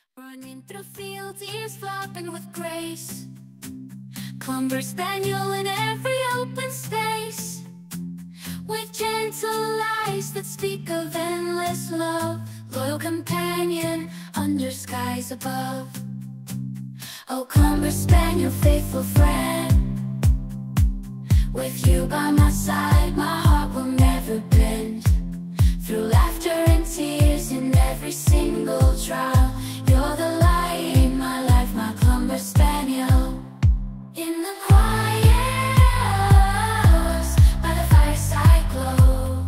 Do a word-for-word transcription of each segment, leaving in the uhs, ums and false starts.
Running through fields, ears flopping with grace. Clumber Spaniel in every open space, with gentle eyes that speak of endless love. Loyal companion under skies above. Oh, Clumber Spaniel, faithful friend, with you by my side, my heart will never bend. Through laughter and tears in every single trial, you're the light in my life, my Clumber Spaniel. In the quiet hours, by the fireside glow,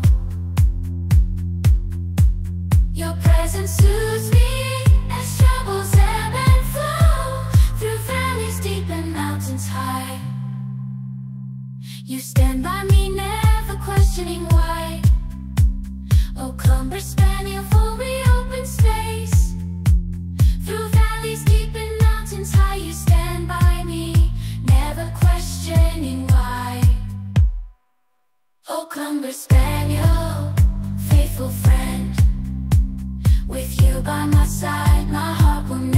your presence soothes me as troubles ebb and flow. Through valleys deep and mountains high, you stand by me, never questioning why. Oh, Clumber Spaniel, for me open space. Through valleys deep and mountains high, you stand by me, never questioning why. Oh, Clumber Spaniel, faithful friend, with you by my side, my heart will